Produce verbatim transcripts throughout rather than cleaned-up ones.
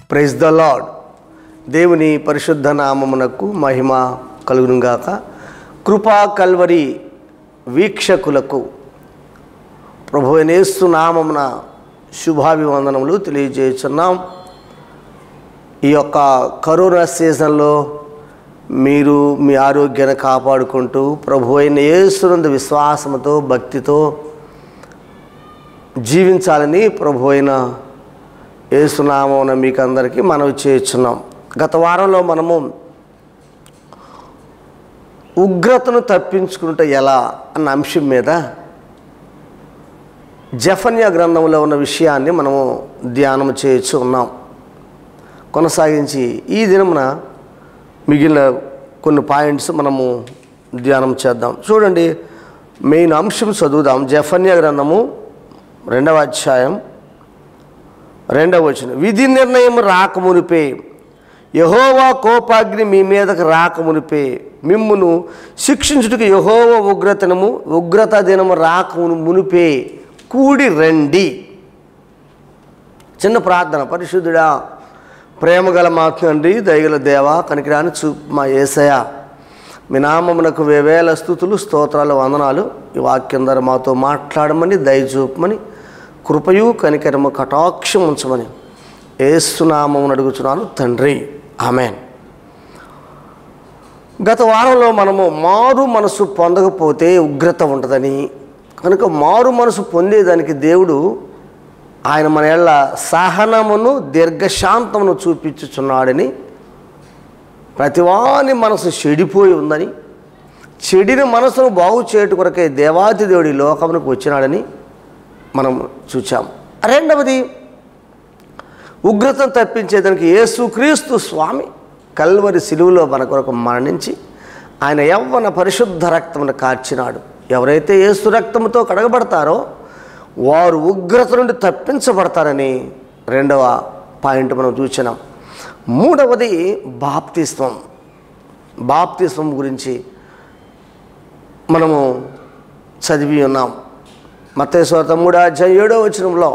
Praise the lord. దేవుని పరిశుద్ధ నామమునకు మహిమ కలుగునుగాక. కృపా కల్వరి వీక్షకులకు ప్రభువైన యేసు నామమున శుభాభివందనములు తెలియజేస్తున్నాం. ఈ యొక్క కరోనా సీజన్లో మీరు మీ ఆరోగ్యాన్ని కాపాడుకుంటూ ప్రభువైన యేసునందు విశ్వాసముతో భక్తితో జీవించాలని ప్రభువైన యేసునామమున మీకు అందరికీ మనవి చేస్తున్నాం. గత వారంలో మనము ఉగ్రతను తప్పించుకుంటే ఎలా అన్న అంశం మీద జెఫన్యా గ్రంథంలో ఉన్న విషయాన్ని మనము ధ్యానం చేయొచ్చు ఉన్నాం. కొనసాగించి ఈ దినమున మిగిలిన కొన్ని పాయింట్స్ మనము ధ్యానం చేద్దాం. చూడండి, మెయిన్ అంశం చదువుదాం. జెఫన్యా గ్రంథము రెండవ అధ్యాయం రెండవ వచనం. విధి నిర్ణయం రాకమునిపే, యెహోవా కోపాగ్ని మీ మీదకు రాకమునిపే, మిమ్మును శిక్షించుటకు యెహోవా ఉగ్రతనము ఉగ్రత దినము రాకమును మునిపే కూడి రండి. చిన్న ప్రార్థన. పరిశుద్ధుడా, ప్రేమగల మా తండ్రి, దయగల దేవా, కనికరాని చూపు మా యేసయ్య, మీ నామమునకు వేవేల స్తుతులు స్తోత్రాలు వందనాలు. ఈ వాక్యం ద్వారా మాతో మాట్లాడమని, దయ చూపమని, కృపయు కనికరము కటాక్షం ఉంచమని యేసు నామమున అడుగుచున్నాను తండ్రి, ఆమెన్. గత వారంలో మనము మారు మనసు పొందకపోతే ఉగ్రత ఉంటుందని, కనుక మారు మనసు పొందేదానికి దేవుడు ఆయన మన ఏళ్ళ సహనమును దీర్ఘశాంతమును చూపించుచున్నాడని, ప్రతివాని మనసు చెడిపోయి ఉందని, చెడిన మనసును బాగు చేయట కొరకే దేవాది దేవుడి లోకమునకు వచ్చినాడని మనం చూచాం. రెండవది, ఉగ్రతను తప్పించేదానికి యేసుక్రీస్తు స్వామి కల్వరి శిలువలో మన కొరకు మరణించి ఆయన యవ్వన పరిశుద్ధ రక్తమును కార్చినాడు. ఎవరైతే యేసు రక్తముతో కడగబడతారో వారు ఉగ్రత నుండి తప్పించబడతారని రెండవ పాయింట్ మనం చూసినాం. మూడవది బాప్తిస్మం. బాప్తిస్మం గురించి మనము చదివి ఉన్నాం. మత్తయి సువార్త మూడో అధ్యాయం ఏడో వచనంలో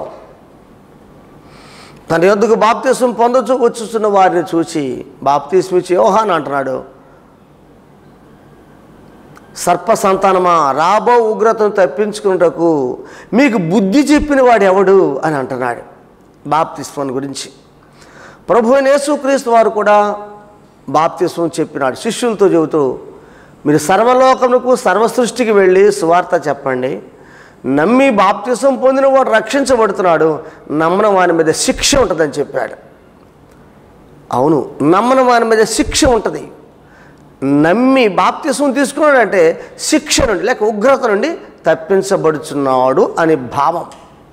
తన యొద్దకు బాప్తిస్మం పొందచు వచ్చుచున్న వారిని చూసి బాప్తిస్మం ఇచ్చి యోహాను అంటున్నాడు, సర్ప సంతానమా, రాబో ఉగ్రతను తప్పించుకున్నటకు మీకు బుద్ధి చెప్పిన వాడు ఎవడు అని అంటున్నాడు బాప్తిస్మం గురించి. ప్రభువైన యేసుక్రీస్తు వారు కూడా బాప్తిస్మం చెప్పినాడు. శిష్యులతో చెబుతూ, మీరు సర్వలోకమునకు సర్వసృష్టికి వెళ్ళి సువార్త చెప్పండి, నమ్మి బాప్తిస్మం పొందిన వాడు రక్షించబడుతున్నాడు, నమ్మని వాని మీద శిక్ష ఉంటుందని చెప్పాడు. అవును, నమ్మని వాని మీద శిక్ష ఉంటుంది. నమ్మి బాప్తిస్మం తీసుకున్నాడంటే శిక్ష నుండి లేక ఉగ్రత నుండి తప్పించబడుచున్నాడు అని భావం.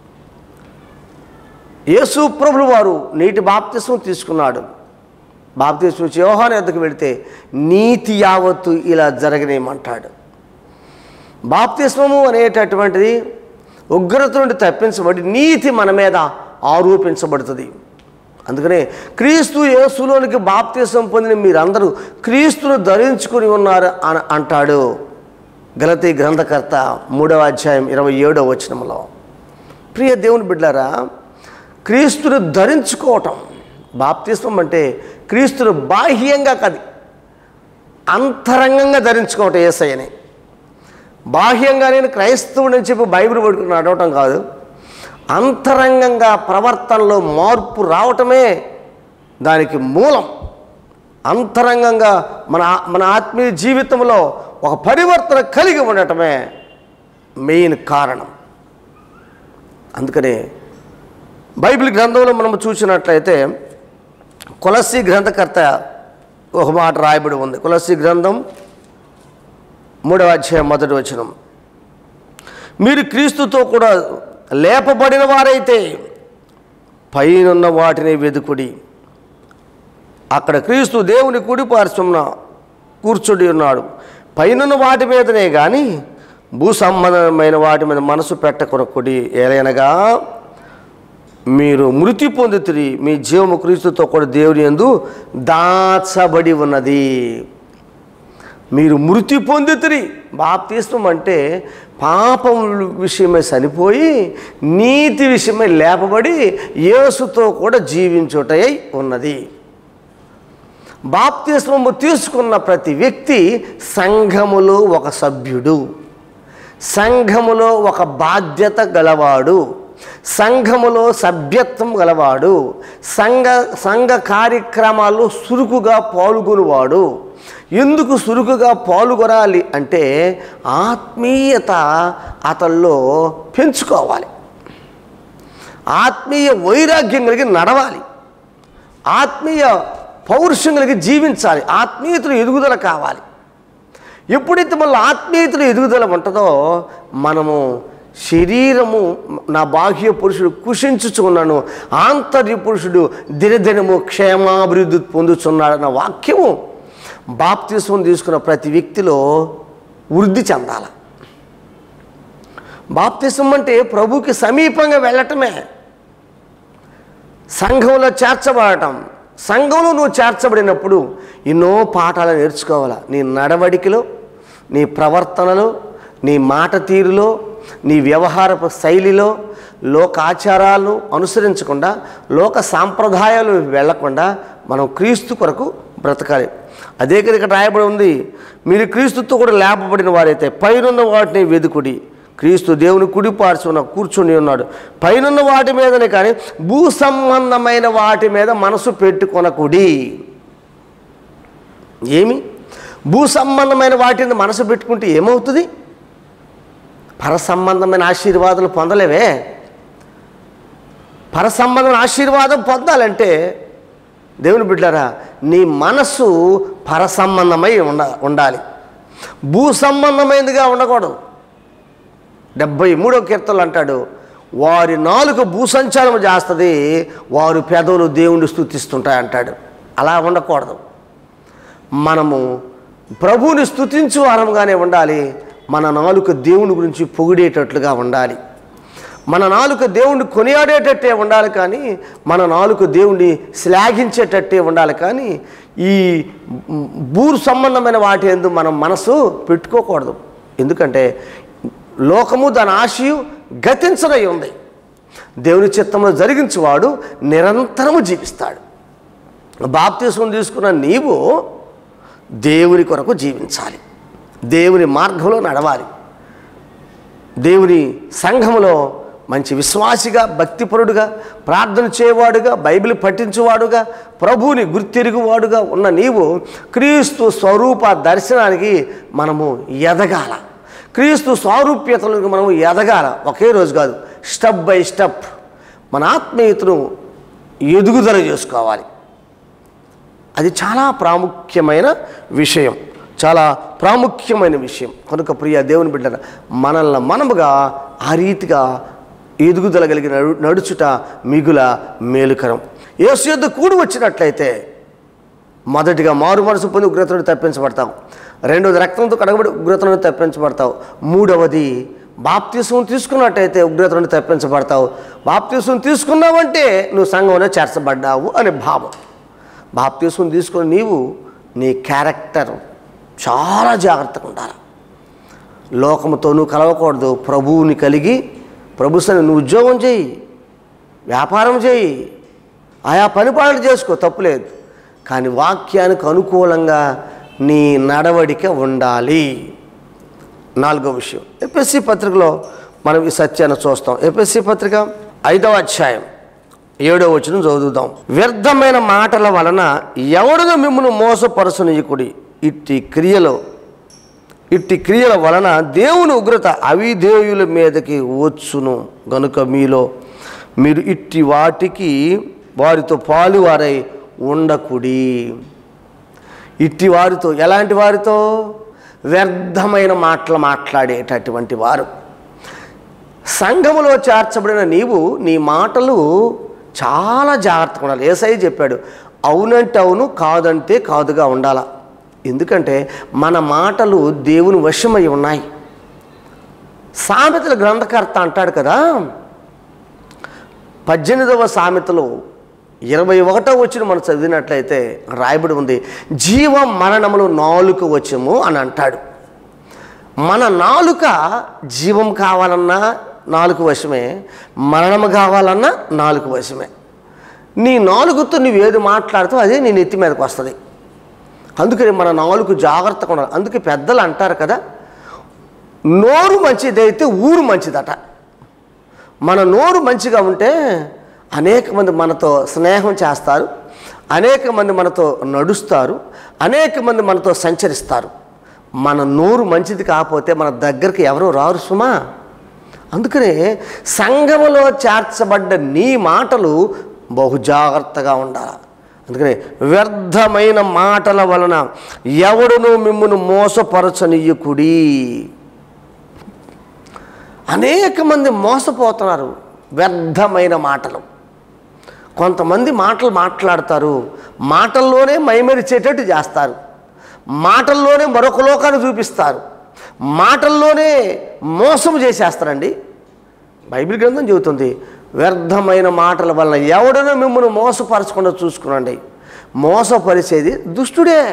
యేసు ప్రభువు వారు నీటి బాప్తిస్మం తీసుకున్నాడు. బాప్తిస్మం ఇచ్చి యోహాను యొద్దకు వెళితే నీతి యావత్తు ఇలా జరగనేమంటాడు. బాప్తిస్మము అనేటటువంటిది ఉగ్రత నుండి తప్పించబడి నీతి మన మీద ఆరోపించబడుతుంది. అందుకనే క్రీస్తు యేసులోనికి బాప్తిస్మం పొందిన మీరందరూ క్రీస్తును ధరించుకుని ఉన్నారు అని అంటాడు గలతీ గ్రంథకర్త మూడవ అధ్యాయం ఇరవై ఏడవ వచనంలో. ప్రియ దేవుని బిడ్డలారా, క్రీస్తును ధరించుకోవటం, బాప్తిస్మం అంటే క్రీస్తును బాహ్యంగా కాదు, అంతరంగంగా ధరించుకోవటం. యేసయ్యని బాహ్యంగా నేను క్రైస్తవుడని చెప్పి బైబిల్ పట్టుకుని నడవటం కాదు, అంతరంగంగా ప్రవర్తనలో మార్పు రావటమే దానికి మూలం. అంతరంగంగా మన మన ఆత్మీయ జీవితంలో ఒక పరివర్తన కలిగి ఉండటమే మెయిన్ కారణం. అందుకనే బైబిల్ గ్రంథంలో మనం చూసినట్లయితే కొలస్సీ గ్రంథకర్త ఒక మాట రాయబడి ఉంది. కొలస్సీ గ్రంథం మూడవ అధ్యాయం మొదటి వచనం. మీరు క్రీస్తుతో కూడా లేపబడిన వారైతే పైనున్న వాటిని వెదుకుడి, అక్కడ క్రీస్తు దేవుని కుడి పార్శ్వమున కూర్చుడి ఉన్నాడు. పైనున్న వాటి మీదనే కానీ భూ సంబంధమైన వాటి మీద మనసు పెట్టకొనకుడి, ఏలైనగా మీరు మృతి పొందుతురి, మీ జీవము క్రీస్తుతో కూడా దేవుని యందు దాచబడి ఉన్నది. మీరు మృతి పొందితిరి. బాప్తిస్మం అంటే పాపం విషయమై చనిపోయి నీతి విషయమై లేపబడి యేసుతో కూడా జీవించుటై ఉన్నది. బాప్తిస్మము తీసుకున్న ప్రతి వ్యక్తి సంఘములో ఒక సభ్యుడు, సంఘములో ఒక బాధ్యత గలవాడు, సంఘములో సభ్యత్వం గలవాడు, సంఘ సంఘ కార్యక్రమాల్లో చురుకుగా పాల్గొనేవాడు. ఎందుకు చురుకుగా పాల్గొనాలి అంటే ఆత్మీయత అతల్లో పెంచుకోవాలి, ఆత్మీయ వైరాగ్యం కలిగి నడవాలి, ఆత్మీయ పౌరుషం కలిగి జీవించాలి, ఆత్మీయతలు ఎదుగుదల కావాలి. ఎప్పుడైతే మళ్ళీ ఆత్మీయతలు ఎదుగుదల ఉంటుందో మనము శరీరము నా బాహ్య పురుషుడు కుషించుచున్నాను, ఆంతర్య పురుషుడు దినదినము క్షేమాభివృద్ధి పొందుతున్నాడన్న వాక్యము బాప్తిస్మం తీసుకున్న ప్రతి వ్యక్తిలో వృద్ధి చెందాలి. బాప్తిస్మం అంటే ప్రభుకి సమీపంగా వెళ్ళటమే, సంఘంలో చేర్చబడటం. సంఘంలో నువ్వు చేర్చబడినప్పుడు ఎన్నో పాఠాలు నేర్చుకోవాలి. నీ నడవడికలో, నీ ప్రవర్తనలో, నీ మాట తీరులో, నీ వ్యవహారపు శైలిలో లోకాచారాలను అనుసరించకుండా, లోక సాంప్రదాయాలు వెళ్లకుండా మనం క్రీస్తు కొరకు బ్రతకాలి. అదే కదా ఇక్కడ రాయబడి ఉంది, మీరు క్రీస్తుతో కూడా లేపబడిన వారైతే పైనున్న వాటిని వెదుకుడి. క్రీస్తు దేవుని కుడి పార్శ్వన కూర్చుని ఉన్నాడు. పైనున్న వాటి మీదనే కానీ భూ సంబంధమైన వాటి మీద మనసు పెట్టుకొనకుడి. ఏమి భూ సంబంధమైన వాటిని మనసు పెట్టుకుంటే ఏమవుతుంది? పర సంబంధమైన ఆశీర్వాదాలు పొందలేవే. పర సంబంధమైన ఆశీర్వాదం పొందాలంటే దేవుని బిడ్డలారా నీ మనసు పర సంబంధమై ఉండ ఉండాలి భూ సంబంధమైనదిగా ఉండకూడదు. డెబ్భై మూడో కీర్తనలు అంటాడు, వారి నాలుక భూసంచారం చేస్తుంది, వారు పెదవులు దేవుని స్తుతిస్తుంటాయి అంటాడు. అలా ఉండకూడదు. మనము ప్రభువుని స్తుతించు వారంగానే ఉండాలి. మన నాలుక దేవుని గురించి పొగిడేటట్లుగా ఉండాలి. మన నాలుక దేవుణ్ణి కొనియాడేటట్టే ఉండాలి, కానీ మన నాలుక దేవుణ్ణి శ్లాఘించేటట్టే ఉండాలి. కానీ ఈ భూ సంబంధమైన వాటి యందు మనం మనసు పెట్టుకోకూడదు. ఎందుకంటే లోకము దాని ఆశయు గతించనై ఉంది. దేవుని చిత్తంలో జరిగించేవాడు నిరంతరము జీవిస్తాడు. బాప్తిస్మం తీసుకున్న నీవు దేవుని కొరకు జీవించాలి, దేవుని మార్గంలో నడవాలి, దేవుని సంఘములో మంచి విశ్వాసిగా, భక్తిపరుడుగా, ప్రార్థన చేయవాడుగా, బైబిల్ పఠించేవాడుగా, ప్రభువుని గుర్తెరుగువాడుగా ఉన్న నీవు క్రీస్తు స్వరూప దర్శనానికి మనము ఎదగాల. క్రీస్తు స్వారూప్యతలకు మనం ఎదగాల. ఒకే రోజు కాదు, స్టెప్ బై స్టెప్ మన ఆత్మీయతను ఎదుగుదల చేసుకోవాలి. అది చాలా ప్రాముఖ్యమైన విషయం, చాలా ప్రాముఖ్యమైన విషయం. కనుక ప్రియ దేవుని బిడ్డల మనల్ని మనముగా ఆ రీతిగా ఎదుగుదల కలిగిన నడుచుట మిగుల మేలుకరం. యేసు యొద్ద కూడి వచ్చినట్లయితే మొదటిగా మారు మనసు పొంది ఉగ్రతను తప్పించబడతావు, రెండవది రక్తంతో కడగబడి ఉగ్రతను తప్పించబడతావు, మూడవది బాప్తిస్మం తీసుకున్నట్టయితే ఉగ్రతను తప్పించబడతావు. బాప్తిస్మం తీసుకున్నావంటే నువ్వు సంఘంలో చేర్చబడ్డావు అనే భావం. బాప్తిస్మం తీసుకుని నీవు నీ క్యారెక్టర్ చాలా జాగ్రత్తగా ఉండాలి. లోకముతో నువ్వు కలవకూడదు. ప్రభువుని కలిగి ప్రభుసని నువ్వు ఉద్యోగం చేయి, వ్యాపారం చేయి, ఆయా పని పనులు చేసుకో, తప్పులేదు. కానీ వాక్యానికి అనుకూలంగా నీ నడవడిక ఉండాలి. నాలుగో విషయం, ఎఫెసీ పత్రికలో మనం ఈ సత్యాన్ని చూస్తాం. ఎఫెసీ పత్రిక ఐదవ అధ్యాయం ఏడవ వచనం చదువుదాం. వ్యర్థమైన మాటల వలన ఎవడును మిమ్మును మోసపరచనీయకుడి, ఇట్టి క్రియలో ఇట్టి క్రియల వలన దేవుని ఉగ్రత అవిధేయుల మీదకి వచ్చును గనుక మీలో మీరు ఇట్టి వాటికి వారితో పాలువారై ఉండకుడి. ఇట్టి వారితో, ఎలాంటి వారితో? వ్యర్థమైన మాటలు మాట్లాడేటటువంటి వారు. సంఘములో చేర్చబడిన నీవు నీ మాటలు చాలా జాగ్రత్తగా ఉండాలి. యేసయ్య చెప్పాడు, అవునంటే అవును, కాదంటే కాదుగా ఉండాల. ఎందుకంటే మన మాటలు దేవుని వశమై ఉన్నాయి. సామెతల గ్రంథకర్త అంటాడు కదా, పద్దెనిమిదవ సామెతలో ఇరవై ఒకటో వచ్చిన మనం చదివినట్లయితే రాయబడి ఉంది, జీవ మరణములు నాలుక వచ్చము అని అంటాడు. మన నాలుక జీవం కావాలన్నా నాలుక వశమే, మరణము కావాలన్నా నాలుక వశమే. నీ నాలుగుతో నువ్వు ఏది మాట్లాడుతావు అదే నీ నెత్తి మీదకి వస్తుంది. అందుకని మన నాలుగు జాగ్రత్తగా ఉండాలి. అందుకే పెద్దలు అంటారు కదా, నోరు మంచిదైతే ఊరు మంచిదట. మన నోరు మంచిగా ఉంటే అనేక మంది మనతో స్నేహం చేస్తారు, అనేక మంది మనతో నడుస్తారు, అనేక మంది మనతో సంచరిస్తారు. మన నోరు మంచిది కాకపోతే మన దగ్గరికి ఎవరు రారు సుమా. అందుకనే సంఘములో చేర్చబడ్డ నీ మాటలు బహు జాగ్రత్తగా ఉండాలి. అందుకని వ్యర్థమైన మాటల వలన ఎవడును మిమ్మును మోసపరచనీయకుడి. అనేక మంది మోసపోతున్నారు వ్యర్థమైన మాటలు. కొంతమంది మాటలు మాట్లాడతారు, మాటల్లోనే మైమరిచేటట్టు చేస్తారు, మాటల్లోనే మరొక లోకాన్ని చూపిస్తారు, మాటల్లోనే మోసం చేసేస్తారండి. బైబిల్ గ్రంథం చెబుతుంది, వ్యర్థమైన మాటల వలన ఎవడనో మిమ్మల్ని మోసపరచకుండా చూసుకునండి. మోసపరిచేది దుష్టుడే.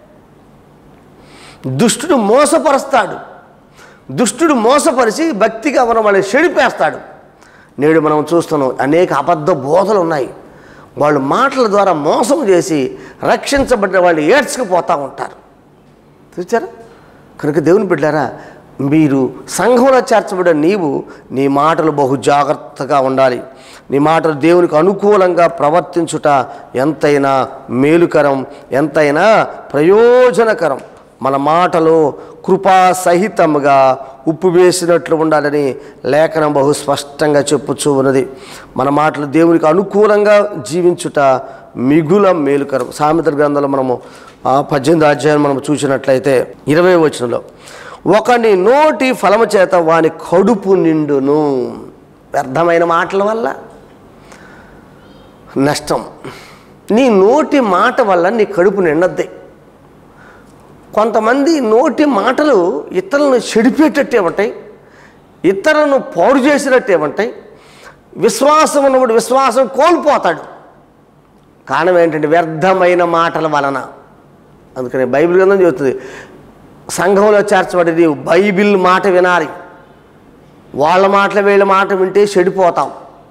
దుష్టుడు మోసపరుస్తాడు. దుష్టుడు మోసపరిచి భక్తిగా మనం వాళ్ళని చెడిపేస్తాడు. నేడు మనం చూస్తున్నాం అనేక అబద్ధ బోధలు ఉన్నాయి. వాళ్ళు మాటల ద్వారా మోసం చేసి రక్షించబడిన వాళ్ళు ఏడ్చుకుపోతూ ఉంటారు. చూచారా? కనుక దేవుని బిడ్డలారా, మీరు సంఘంలో చేర్చబడిన నీవు నీ మాటలు బహు జాగ్రత్తగా ఉండాలి. నీ మాటలు దేవునికి అనుకూలంగా ప్రవర్తించుట ఎంతైనా మేలుకరం, ఎంతైనా ప్రయోజనకరం. మన మాటలు కృపా సహితముగా ఉప్పు వేసినట్లు ఉండాలని లేఖనం బహు స్పష్టంగా చెప్పుచూ ఉన్నది. మన మాటలు దేవునికి అనుకూలంగా జీవించుట మిగుల మేలుకరం. సామెతల గ్రంథంలో మనము పద్దెనిమిది అధ్యాయం మనం చూసినట్లయితే ఇరవై వచనంలో, ఒకని నోటి ఫలము చేత వాని కడుపు నిండును. వ్యర్థమైన మాటల వల్ల నష్టం. నీ నోటి మాట వల్ల నీ కడుపు నిండద్ది. కొంతమంది నోటి మాటలు ఇతరులను చెడిపేటట్టే ఉంటాయి, ఇతరులను పాడు చేసినట్టే ఉంటాయి. విశ్వాసం ఉన్నప్పుడు విశ్వాసం కోల్పోతాడు. కారణం ఏంటంటే వ్యర్థమైన మాటల వలన. అందుకని బైబిల్ గ్రంథం చెబుతుంది, సంఘంలో చేర్చబడి నీవు బైబిల్ మాట వినాలి. వాళ్ళ మాటలు వీళ్ళ మాట వింటే చెడిపోతాం.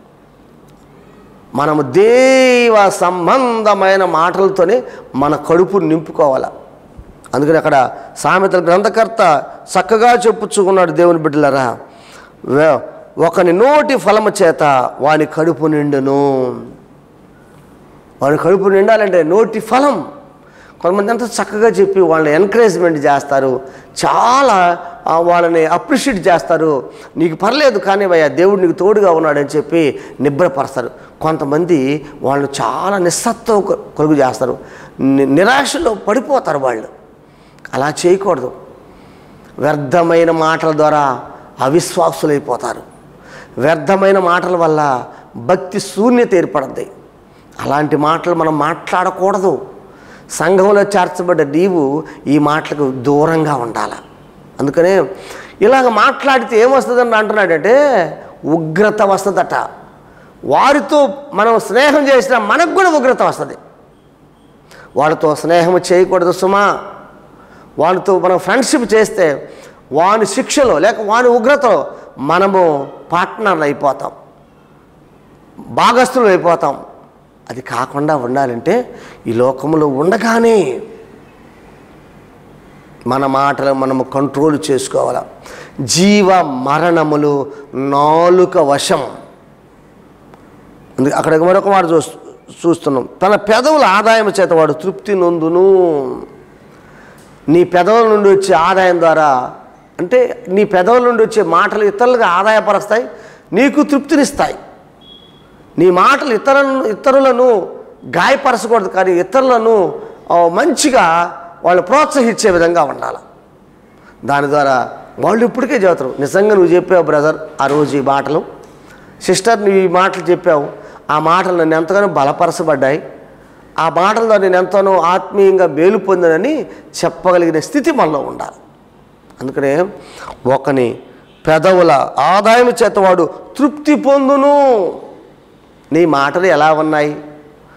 మనము దేవ సంబంధమైన మాటలతోనే మన కడుపు నింపుకోవాలి. అందుకని అక్కడ సామెతల గ్రంథకర్త చక్కగా చెప్పుచుకున్నాడు, దేవుని బిడ్డలారా, ఒకని నోటి ఫలము చేత వాని కడుపు నిండును. వాని కడుపు నిండాలంటే నోటి ఫలం. కొంతమంది అంతా చక్కగా చెప్పి వాళ్ళని ఎంకరేజ్మెంట్ చేస్తారు, చాలా వాళ్ళని అప్రిషియేట్ చేస్తారు. నీకు పర్లేదు కానీ భయ్యా, దేవుడు నీకు తోడుగా ఉన్నాడని చెప్పి నిబ్రపరుస్తారు. కొంతమంది వాళ్ళు చాలా నిస్సత్వం కలుగు చేస్తారు, నిరాశలో పడిపోతారు వాళ్ళు. అలా చేయకూడదు. వ్యర్థమైన మాటల ద్వారా అవిశ్వాసులైపోతారు. వ్యర్థమైన మాటల వల్ల భక్తి శూన్యత ఏర్పడుద్ది. అలాంటి మాటలు మనం మాట్లాడకూడదు. సంఘంలో చేర్చబడ్డ నీవు ఈ మాటలకు దూరంగా ఉండాలి. అందుకనే ఇలాగ మాట్లాడితే ఏమొస్తుందని అంటున్నాడంటే ఉగ్రత వస్తుందట. వారితో మనం స్నేహం చేసినా మనకు కూడా ఉగ్రత వస్తుంది. వాళ్ళతో స్నేహం చేయకూడదు సుమా. వాళ్ళతో మనం ఫ్రెండ్షిప్ చేస్తే వాని శిక్షలో లేక వాని ఉగ్రతలో మనము పార్ట్నర్లు అయిపోతాం, భాగస్థులు అయిపోతాం. అది కాకుండా ఉండాలంటే ఈ లోకంలో ఉండగానే మన మాటలు మనము కంట్రోల్ చేసుకోవాలి. జీవ మరణములు నాలుక వశం. అందుకే అక్కడ మరొక మాట చూ చూస్తున్నాం తన పెదవుల ఆదాయం చేత వాడు తృప్తి నొందును. నీ పెదవుల నుండి వచ్చే ఆదాయం ద్వారా, అంటే నీ పెదవుల నుండి వచ్చే మాటలు ఇతరులకు ఆదాయపరుస్తాయి, నీకు తృప్తినిస్తాయి. నీ మాటలు ఇతరులను ఇతరులను గాయపరచకూడదు, కానీ ఇతరులను మంచిగా వాళ్ళు ప్రోత్సహించే విధంగా ఉండాలి. దాని ద్వారా వాళ్ళు ఇప్పటికే చదువుతారు, నిజంగా నువ్వు చెప్పావు బ్రదర్ ఆ రోజు ఈ మాటలు, సిస్టర్ నువ్వు ఈ మాటలు చెప్పావు, ఆ మాటలు నన్ను ఎంతగానో బలపరచబడ్డాయి, ఆ మాటల ద్వారా నేను ఎంతనో ఆత్మీయంగా మేలు పొందానని చెప్పగలిగిన స్థితి మనలో ఉండాలి. అందుకనే ఒకని పెదవుల ఆదాయం చేత వాడు తృప్తి పొందును. నీ మాటలు ఎలా ఉన్నాయి?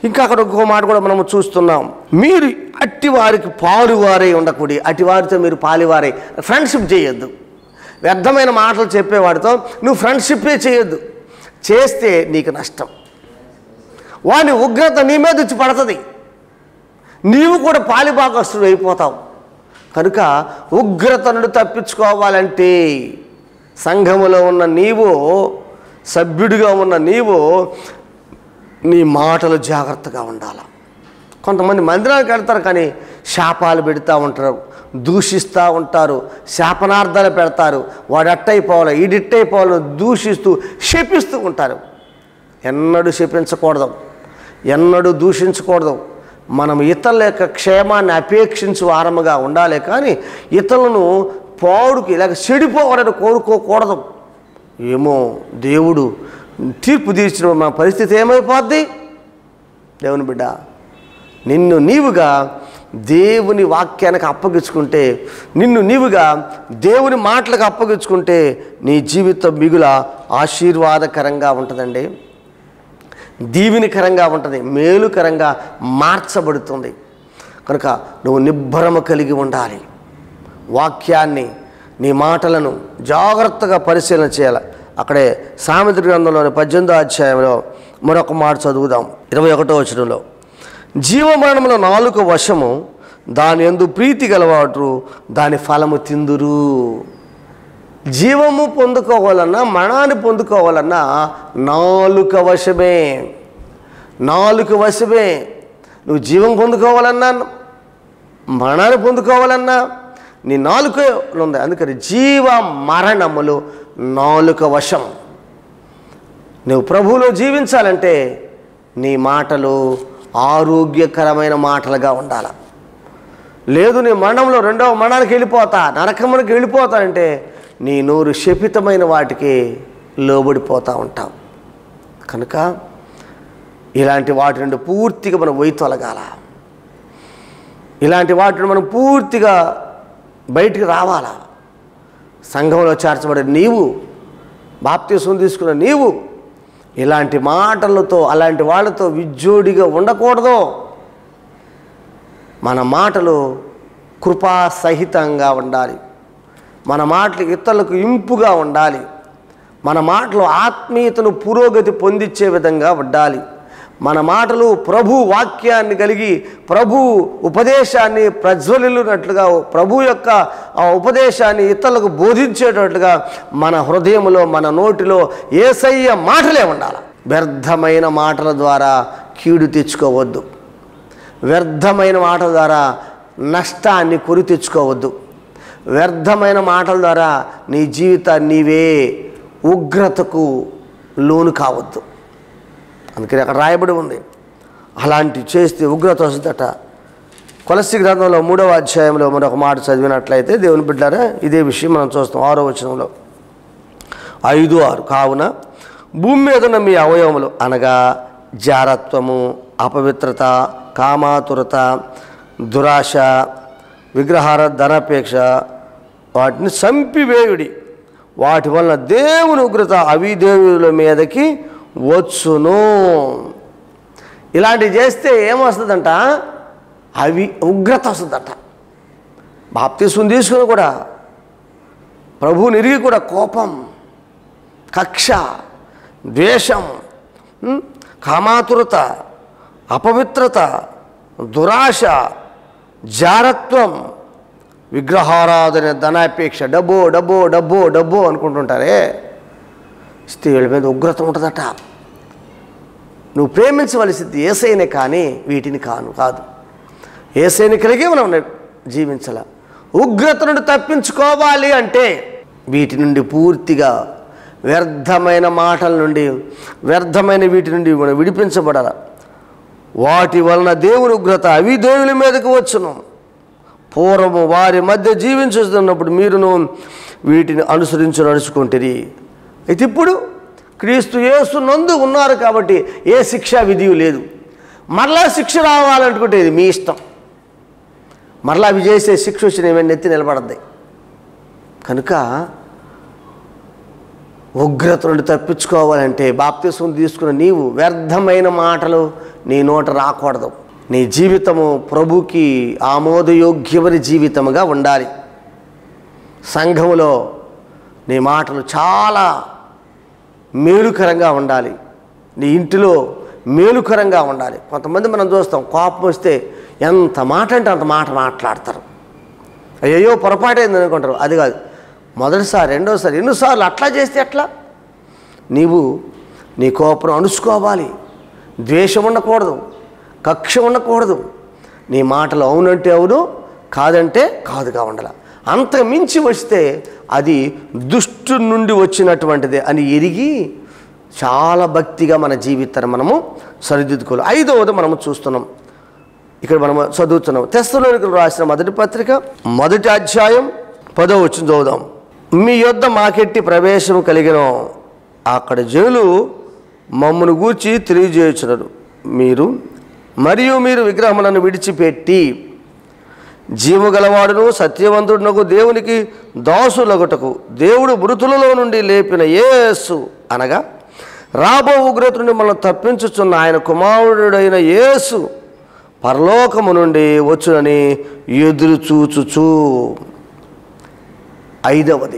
ఇంకా అక్కడ ఇంకో మాట కూడా మనము చూస్తున్నాం, మీరు అట్టి వారికి పాలువారై ఉండకూడదు, అట్టి వారితో మీరు పాలువారై ఫ్రెండ్షిప్ చేయొద్దు. వ్యర్థమైన మాటలు చెప్పేవాడితో నువ్వు ఫ్రెండ్షిప్పే చేయొద్దు. చేస్తే నీకు నష్టం. వాని ఉగ్రత నీ మీద వచ్చి పడుతుంది, నీవు కూడా పాలిభాగస్తుడు అయిపోతావు. కనుక ఉగ్రత నుండి తప్పించుకోవాలంటే సంఘములో ఉన్న నీవు, సభ్యుడిగా ఉన్న నీవు, నీ మాటలు జాగ్రత్తగా ఉండాలి. కొంతమంది మందిరానికి వెళ్తారు కానీ శాపాలు పెడతా ఉంటారు, దూషిస్తూ ఉంటారు, శాపనార్థాలు పెడతారు. వాడు అట్టయిపోవాలి, ఈడిట్టయిపోవాలి దూషిస్తూ శపిస్తూ ఉంటారు. ఎన్నడూ శపించకూడదు, ఎన్నడూ దూషించకూడదు. మనం ఇతరుల యొక్క క్షేమాన్ని అపేక్షించు వారముగా ఉండాలి కానీ ఇతరులను పాడుకి ఇలాగ చెడిపోవాలని కోరుకోకూడదు. ఏమో దేవుడు తీర్పు తీర్చిన మన పరిస్థితి ఏమైపోద్ది? దేవుని బిడ్డ, నిన్ను నీవుగా దేవుని వాక్యానికి అప్పగించుకుంటే, నిన్ను నీవుగా దేవుని మాటలకు అప్పగించుకుంటే నీ జీవితం మిగుల ఆశీర్వాదకరంగా ఉంటుందండి, దీవెనకరంగా ఉంటుంది, మేలుకరంగా మార్చబడుతుంది. కనుక నువ్వు నిబ్బరము కలిగి ఉండాలి. వాక్యాన్ని, నీ మాటలను జాగ్రత్తగా పరిశీలన చేయాలి. అక్కడే సామెతల గ్రంథంలోని పద్దెనిమిదో అధ్యాయంలో మరొక మాట చదువుదాం. ఇరవై ఒకటో వచనంలో, జీవమరణముల నాలుక వశము, దాని యందు ప్రీతి గలవాడు దాని ఫలము తిందురు. జీవము పొందుకోవాలన్నా, మరణాన్ని పొందుకోవాలన్నా నాలుక వశమే, నాలుక వశమే. నువ్వు జీవం పొందుకోవాలన్నా, మరణాన్ని పొందుకోవాలన్నా నీ నాలుకలో ఉంది. అందుకని జీవ మరణములు నాలుక వశం. నువ్వు ప్రభువులో జీవించాలంటే నీ మాటలు ఆరోగ్యకరమైన మాటలుగా ఉండాలి. లేదు నీ మరణంలో రెండవ మరణానికి వెళ్ళిపోతా, నరకమునికి వెళ్ళిపోతా అంటే నీ నోరు శపితమైన వాటికి లోబడిపోతూ ఉంటావు. కనుక ఇలాంటి వాటి నుండి పూర్తిగా మనం వైతొలగాల, ఇలాంటి వాటి నుండి మనం పూర్తిగా బయటికి రావాలా. సంఘంలో చేర్చబడే నీవు, బాప్తిసం తీసుకున్న నీవు ఇలాంటి మాటలతో, అలాంటి వాళ్ళతో విజ్జోడిగా ఉండకూడదు. మన మాటలు కృపాసహితంగా ఉండాలి, మన మాటలు ఇతరులకు ఇంపుగా ఉండాలి, మన మాటలు ఆత్మీయతను పురోగతి పొందించే విధంగా ఉండాలి. మన మాటలు ప్రభు వాక్యాన్ని కలిగి, ప్రభు ఉపదేశాన్ని ప్రజ్వలిల్లునట్లుగా, ప్రభు యొక్క ఆ ఉపదేశాన్ని ఇతరులకు బోధించేటట్లుగా మన హృదయంలో, మన నోటిలో యేసయ్య మాటలే ఉండాలి. వ్యర్థమైన మాటల ద్వారా కీడు తెచ్చుకోవద్దు, వ్యర్థమైన మాటల ద్వారా నష్టాన్ని కొని తెచ్చుకోవద్దు, వ్యర్థమైన మాటల ద్వారా నీ జీవితాన్ని నీవే ఉగ్రతకు లోను కావద్దు. అందుకని అక్కడ రాయబడి ఉంది, అలాంటివి చేస్తే ఉగ్రత వస్తుందట. కొలస్సీ గ్రంథంలో మూడవ అధ్యాయంలో మరొక మాట చదివినట్లయితే దేవుని బిడ్డారా, ఇదే విషయం మనం చూస్తాం. ఆరో వచనంలో, ఐదు ఆరు కావున భూమి మీద ఉన్న మీ అవయవములు అనగా జారత్వము, అపవిత్రత, కామాతురత, దురాశ, విగ్రహార ధనాపేక్ష, వాటిని చంపివేయుడి. వాటి వలన దేవుని ఉగ్రత అవిధేయుల మీదకి వచ్చును. ఇలాంటివి చేస్తే ఏమొస్తుందంట? అవి ఉగ్రత వస్తుందట. బాప్తిస్మం తీసుకుని కూడా, ప్రభువుని ఎరిగి కూడా కోపం, కక్ష, ద్వేషం, కామాతురత, అపవిత్రత, దురాశ, జారత్వం, విగ్రహారాధన, ధనాపేక్ష, డబ్బో డబ్బో డబ్బో డబ్బో అనుకుంటుంటారే, స్త్రీల మీద ఉగ్రత ఉంటుందట. నువ్వు ప్రేమించవలసింది యేసయ్యనే కానీ వీటిని కాను కాదు. యేసయ్యని కలిగి మనం జీవించాల. ఉగ్రత నుండి తప్పించుకోవాలి అంటే వీటి నుండి పూర్తిగా, వ్యర్థమైన మాటల నుండి, వ్యర్థమైన వీటి నుండి మనం విడిపించబడాల. వాటి వలన దేవుని ఉగ్రత అవిధేయుల మీదకు వచ్చును. పూర్వము వారి మధ్య జీవించుతున్నప్పుడు మీరును వీటిని అనుసరించి నడుచుకుంటారు. అయితే ఇప్పుడు క్రీస్తు యేసు నందు ఉన్నారు కాబట్టి ఏ శిక్షా విధి లేదు. మరలా శిక్ష రావాలనుకుంటే ఇది మీ ఇష్టం. మరలా అవి చేసే శిక్ష వచ్చిన ఏమైనా ఎత్తి నిలబడద్ది. కనుక ఉగ్రత నుండి తప్పించుకోవాలంటే బాప్తిస్మం తీసుకున్న నీవు వ్యర్థమైన మాటలు నీ నోట రాకూడదు. నీ జీవితము ప్రభుకి ఆమోదయోగ్యమైన జీవితముగా ఉండాలి. సంఘములో నీ మాటలు చాలా మేలుకరంగా ఉండాలి. నీ ఇంటిలో మేలుకరంగా ఉండాలి. కొంతమంది మనం చూస్తాం, కోపం వస్తే ఎంత మాట అంటే అంత మాట మాట్లాడతారు. అయ్యో పొరపాటైంది అనుకుంటారు. అది కాదు, మొదటిసారి రెండోసారి ఎన్నోసార్లు అట్లా చేస్తే ఎట్లా? నీవు నీ కోపం అణుచుకోవాలి. ద్వేషం ఉండకూడదు, కక్ష ఉండకూడదు. నీ మాటలు అవునంటే అవును, కాదంటే కాదుగా ఉండాలి. అంతకు మించి వస్తే అది దుష్టు నుండి వచ్చినటువంటిదే అని ఎరిగి చాలా భక్తిగా మన జీవితాన్ని మనము సరిదిద్దుకోవాలి. ఐదవది మనము చూస్తున్నాం, ఇక్కడ మనము చదువుతున్నాం. తెస్సలోనికీయులకు రాసిన మొదటి పత్రిక మొదటి అధ్యాయం పదో వచనం చదువుదాం. మీ యొద్ద మాకెట్టి ప్రవేశం కలిగిన అక్కడ జనులు మమ్మను గూర్చి తెలియజేయుచున్నారు. మీరు మరియు మీరు విగ్రహములను విడిచిపెట్టి జీవము గలవాడును సత్యవంతుడునకు దేవునికి దాసులగుటకు దేవుడు మృతులలో నుండి లేపిన యేసు అనగా రాబో ఉగ్రత నుండి మనల్ని తప్పించుచున్న ఆయన కుమారుడైన యేసు పరలోకము నుండి వచ్చునని ఎదురు చూచుచు. ఐదవది,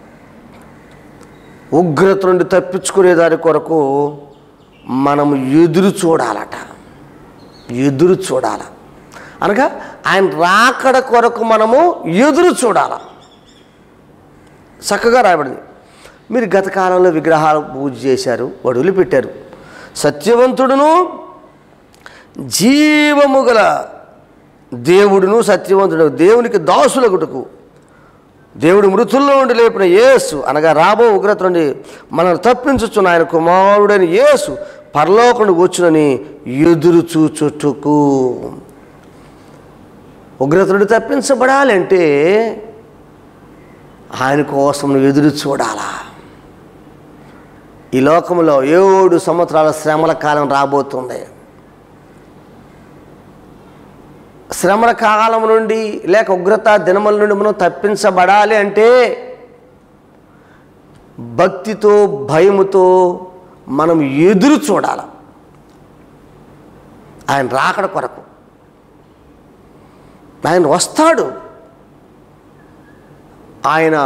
ఉగ్రత నుండి తప్పించుకునే దాని కొరకు మనం ఎదురు చూడాలట. ఎదురు చూడాల అనగా ఆయన రాకడ కొరకు మనము ఎదురు చూడాల. చక్కగా రాయబడింది. మీరు గత కాలంలో విగ్రహాలు పూజ చేశారు, వదిలిపెట్టారు. సత్యవంతుడును జీవము గల దేవుడును సత్యవంతుడు దేవునికి దాసులగుటకు దేవుడు మృతుల్లో నుండి లేపిన యేసు అనగా రాబో ఉగ్రత నుండి మనల్ని తప్పించుచున్న ఆయన కుమారుడైన యేసు పరలోకం వచ్చునని ఎదురు చూచుటకు. ఉగ్రత నుండి తప్పించబడాలంటే ఆయన కోసం ఎదురు చూడాలా. ఈ లోకంలో ఏడు సంవత్సరాల శ్రమల కాలం రాబోతుంది. శ్రమల కాలం నుండి లేక ఉగ్రత దినముల నుండి మనం తప్పించబడాలి అంటే భక్తితో భయముతో మనం ఎదురు చూడాలి ఆయన రాకడ కొరకు. ఆయన వస్తాడు. ఆయన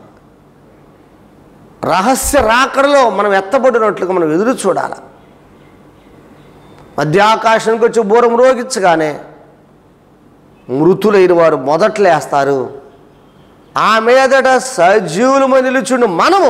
రహస్య రాకడలో మనం ఎత్తబడినట్లుగా మనం ఎదురు చూడాలి. మధ్యాకాశానికి వచ్చి బూర మ్రోగించగానే మృతులైన వారు మొదట్లేస్తారు. ఆ మీదట సజీవులమై నిలుచుండు మనము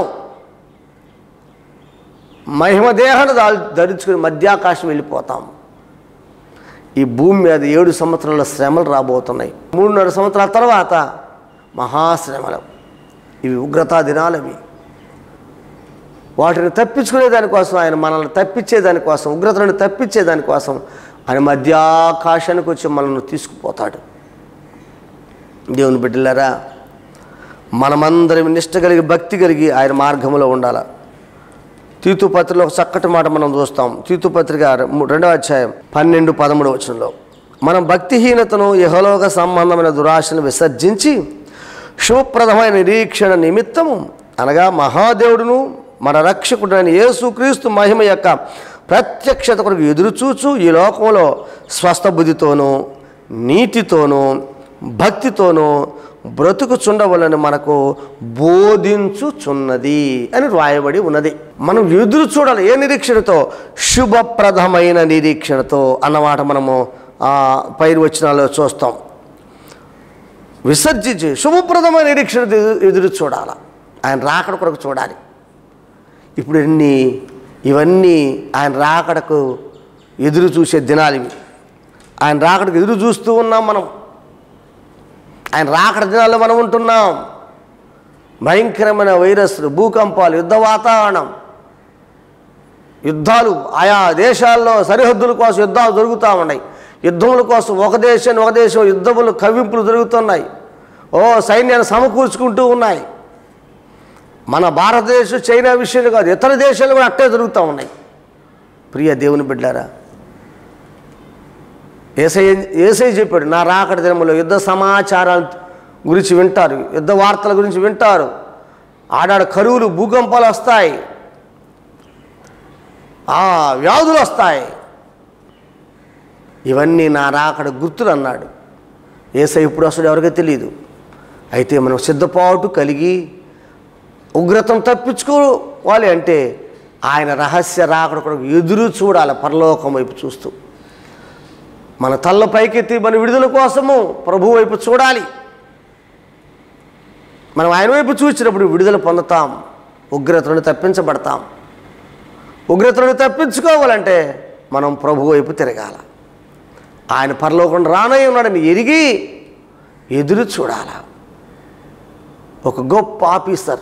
మహిమ దేహాన్ని ధరించుకుని మధ్యాకాశం వెళ్ళిపోతాం. ఈ భూమి మీద ఏడు సంవత్సరాల శ్రమలు రాబోతున్నాయి. మూడున్నర సంవత్సరాల తర్వాత మహాశ్రమలు. ఇవి ఉగ్రతా దినాలవి. వాటిని తప్పించుకునే దానికోసం ఆయన మనల్ని తప్పించేదానికోసం ఉగ్రతలను తప్పించేదానికోసం ఆయన మధ్యాకాశానికి వచ్చి మనల్ని తీసుకుపోతాడు. దేవుని బిడ్డలారా, మనమందరం నిష్ట కలిగి భక్తి కలిగి ఆయన మార్గంలో ఉండాలి. తీతు పత్రికలో ఒక చక్కటి మాట మనం చూస్తాం. తీతు పత్రిక రెండవ అధ్యాయం పన్నెండు పదమూడు వచనంలో మనం భక్తిహీనతను యెహోలోక సంబంధమైన దురాశను విసర్జించి శుభప్రదమైన నిరీక్షణ నిమిత్తము అనగా మహాదేవుడును మన రక్షకుడైన యేసుక్రీస్తు మహిమ యొక్క ప్రత్యక్షత కొరకు ఎదురుచూచు ఈ లోకంలో స్వస్థ బుద్ధితోనూ నీతితోనూ భక్తితోనూ బ్రతుకుచుండవలని మనకు బోధించుచున్నది అని రాయబడి ఉన్నది. మనం ఎదురు చూడాలి. ఏ నిరీక్షణతో? శుభప్రదమైన నిరీక్షణతో అన్నమాట మనము పైరు వచనాల్లో చూస్తాం. విసర్జించి శుభప్రదమైన నిరీక్షణ ఎదురు చూడాలి. ఆయన రాకడ కొరకు చూడాలి. ఇప్పుడు ఎన్ని ఇవన్నీ ఆయన రాకడకు ఎదురు చూసే దినాలు ఇవి. ఆయన రాకడకు ఎదురు చూస్తూ ఉన్నాం మనం. ఆయన రాకడ దినాల్లో మనం ఉంటున్నాం. భయంకరమైన వైరస్లు, భూకంపాలు, యుద్ధ వాతావరణం, యుద్ధాలు, ఆయా దేశాల్లో సరిహద్దుల కోసం యుద్ధాలు జరుగుతూ ఉన్నాయి. యుద్ధముల కోసం ఒక దేశం ఒక దేశం యుద్ధములు కవ్వింపులు జరుగుతున్నాయి. ఓ సైన్యాన్ని సమకూర్చుకుంటూ ఉన్నాయి. మన భారతదేశం చైనా విషయాలు కాదు, ఇతర దేశాలు కూడా అట్టే జరుగుతూ ఉన్నాయి. ప్రియ దేవుని బిడ్డారా, ఏసై ఏసై చెప్పాడు, నా రాకడ దినములో యుద్ధ సమాచారాల గురించి వింటారు, యుద్ధ వార్తల గురించి వింటారు. ఆడాడ కరువులు భూకంపాలు వస్తాయి, ఆ వ్యాధులు వస్తాయి. ఇవన్నీ నా రాకడ గుర్తులు అన్నాడు. యేసయ్య ఇప్పుడు అసలు ఎవరికీ తెలియదు. అయితే మనం సిద్ధపాటు కలిగి ఉగ్రతను తప్పించుకోవాలి అంటే ఆయన రహస్య రాకడ కూడా ఎదురు చూడాలి, పరలోకం వైపు చూస్తూ. మన తల్ల పైకెత్తి మన విడుదల కోసము ప్రభు వైపు చూడాలి. మనం ఆయన వైపు చూసినప్పుడు విడుదల పొందుతాం, ఉగ్రతను తప్పించబడతాం. ఉగ్రతను తప్పించుకోవాలంటే మనం ప్రభు వైపు తిరగాల. ఆయన పరలోకం రానై ఉన్నాడని ఎరిగి ఎదురు చూడాల. ఒక గొప్ప ఆఫీసర్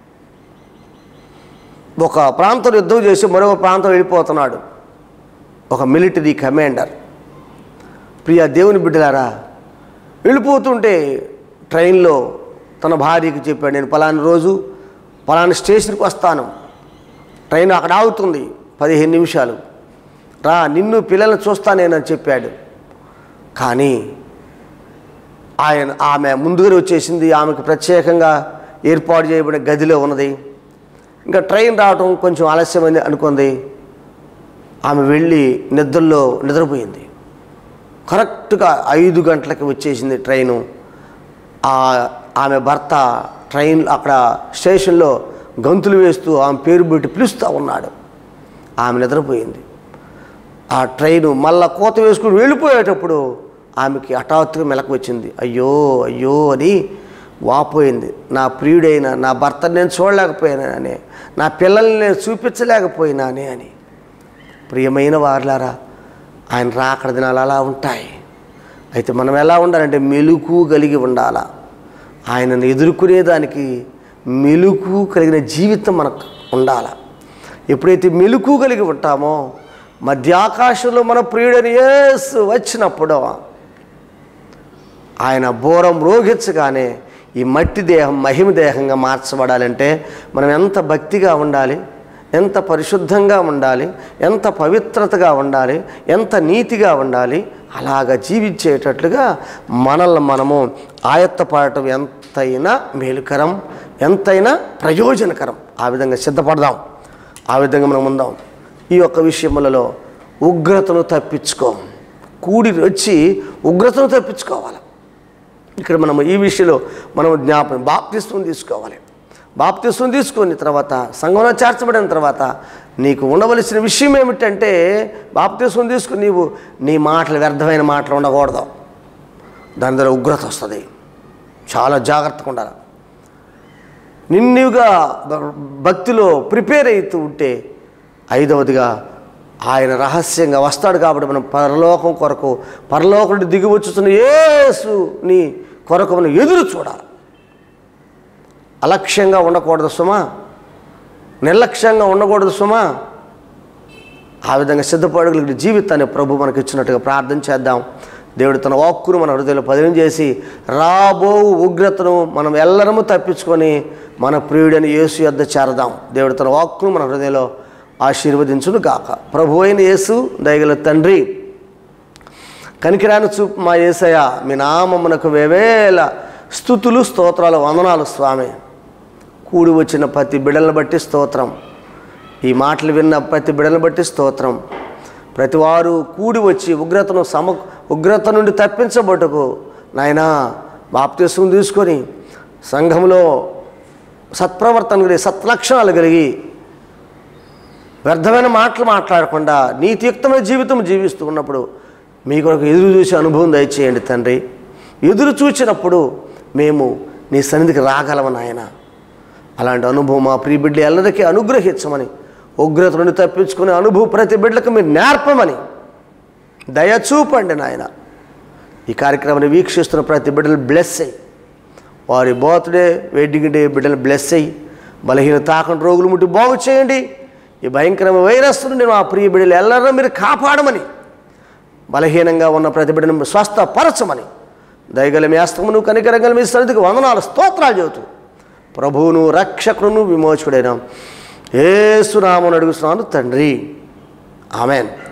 ఒక ప్రాంతం యుద్ధం చేసి మరొక ప్రాంతం వెళ్ళిపోతున్నాడు. ఒక మిలిటరీ కమాండర్. ప్రియ దేవుని బిడ్డలారా, వెళ్ళిపోతుంటే ట్రైన్లో తన భార్యకి చెప్పాడు, నేను పలానా రోజు పలానా స్టేషన్కి వస్తాను, ట్రైన్ అక్కడ ఆగుతుంది పదిహేను నిమిషాలు, రా నిన్ను పిల్లల్ని చూస్తానేనని చెప్పాడు. కానీ ఆయన ఆమె ముందుగానే వచ్చేసింది. ఆమెకు ప్రత్యేకంగా ఏర్పాటు చేయబడిన గదిలో ఉన్నది. ఇంకా ట్రైన్ రావటం కొంచెం ఆలస్యమైంది అనుకుంది. ఆమె వెళ్ళి నిద్రలో నిద్రపోయింది. కరెక్ట్గా ఐదు గంటలకి వచ్చేసింది ట్రైను. ఆమె భర్త ట్రైన్ అక్కడ స్టేషన్లో గంతులు వేస్తూ ఆమె పేరు పెట్టి పిలుస్తూ ఉన్నాడు. ఆమె నిద్రపోయింది. ఆ ట్రైను మళ్ళా కోత వేసుకుని వెళ్ళిపోయేటప్పుడు ఆమెకి హఠాత్తుగా మెలకు వచ్చింది. అయ్యో అయ్యో అని వాపోయింది. నా ప్రియుడైన నా భర్తను నేను చూడలేకపోయినానే, నా పిల్లల్ని నేను చూపించలేకపోయినానే అని. ప్రియమైన వారులారా, ఆయన రాకడ దినాలు అలా ఉంటాయి. అయితే మనం ఎలా ఉండాలంటే మెలుకు కలిగి ఉండాలా. ఆయనను ఎదుర్కొనేదానికి మెలుకు కలిగిన జీవితం మనకు ఉండాలి. ఎప్పుడైతే మెలుకు కలిగి ఉంటామో మధ్యాకాశంలో మన ప్రియుడని యేసు వచ్చినప్పుడు ఆయన బోరం రోగించగానే ఈ మట్టి దేహం మహిమ దేహంగా మార్చబడాలంటే మనం ఎంత భక్తిగా ఉండాలి, ఎంత పరిశుద్ధంగా ఉండాలి, ఎంత పవిత్రతగా ఉండాలి, ఎంత నీతిగా ఉండాలి. అలాగ జీవించేటట్లుగా మనల్ని మనము ఆయత్తపడటం ఎంతైనా మేలుకరం, ఎంతైనా ప్రయోజనకరం. ఆ విధంగా సిద్ధపడదాం, ఆ విధంగా మనం ఉందాం. ఈ యొక్క విషయములలో ఉగ్రతను తప్పించుకో, కూడి వచ్చి ఉగ్రతను తప్పించుకోవాలి. ఇక్కడ మనం ఈ విషయంలో మనం జ్ఞాపకం బాప్తిస్వం తీసుకోవాలి. బాప్తిస్వం తీసుకున్న తర్వాత సంఘంలో చేర్చబడిన తర్వాత నీకు ఉండవలసిన విషయం ఏమిటంటే, బాప్తిస్వం తీసుకుని నీవు నీ మాటలు వ్యర్థమైన మాటలు ఉండకూడదు. దాని ద్వారా ఉగ్రత వస్తుంది. చాలా జాగ్రత్తగా ఉండాలి. నిన్నుగా భక్తిలో ప్రిపేర్ అవుతూ ఉంటే ఐదవదిగా ఆయన రహస్యంగా వస్తాడు. కాబట్టి మనం పరలోకం కొరకు పరలోకం నుండి దిగి వచ్చుతున్న యేసుని కొరకు మనం ఎదురు చూడాలి. అలక్ష్యంగా ఉండకూడదు సుమా, నిర్లక్ష్యంగా ఉండకూడదు సుమా. ఆ విధంగా సిద్ధపడగలిగిన జీవితాన్ని ప్రభు మనకి ఇచ్చినట్టుగా ప్రార్థన చేద్దాం. దేవుడు తన వాక్కును మన హృదయంలో పదిలం చేసి రాబో ఉగ్రతను మనం ఎల్లరము తప్పించుకొని మన ప్రియుడని యేసు యొద్ద చేరదాం. దేవుడు తన వాక్కును మన హృదయంలో ఆశీర్వదించును గాక. ప్రభు అయిన యేసు దయగల తండ్రి, కనికిరాని చూపు మా యేసయ్య, మీ నామమునకు వేవేల స్తుతులు స్తోత్రాలు వందనాలు స్వామి. కూడి వచ్చిన ప్రతి బిడ్డలను బట్టి స్తోత్రం. ఈ మాటలు విన్న ప్రతి బిడ్డలను బట్టి స్తోత్రం. ప్రతివారు కూడి వచ్చి ఉగ్రతను సమ ఉగ్రత నుండి తప్పించబట్టుకు నాయనా బాప్తిస్వం తీసుకొని సంఘంలో సత్ప్రవర్తన కలిగి సత్లక్షణాలు కలిగి వ్యర్థమైన మాటలు మాట్లాడకుండా నీతియుక్తమైన జీవితం జీవిస్తూ ఉన్నప్పుడు మీ కొరకు ఎదురు చూసే అనుభవం దయచేయండి తండ్రి. ఎదురు చూసినప్పుడు మేము నీ సన్నిధికి రాగలమని ఆయన అలాంటి అనుభవం మా ప్రియ బిడ్డ అందరికీ అనుగ్రహించమని, ఉగ్రత నుండి తప్పించుకునే అనుభవం ప్రతి బిడ్డలకు మీరు నేర్పమని దయచూపండి నాయన. ఈ కార్యక్రమాన్ని వీక్షిస్తున్న ప్రతి బిడ్డలు బ్లెస్ అయ్యి, వారి బర్త్డే వెడ్డింగ్ డే బిడ్డలు బ్లెస్ అయ్యి, బలహీన తాకండి రోగులు ముట్టి బాగు చేయండి. ఈ భయంకరమైన వైరస్ నుండి మా ప్రియ బిడ్డలు ఎల్లరూ మీరు కాపాడమని, బలహీనంగా ఉన్న ప్రతి బిడ్డను స్వస్థపరచమని దయగల మీ హస్తమును కనికరంగల మీ సన్నిధికి వందనాలు స్తోత్రాలు చెబుతూ ప్రభువును రక్షకుడును విమోచకుడైన యేసు నామమున అడుగుతున్నాను తండ్రి. ఆమెన్.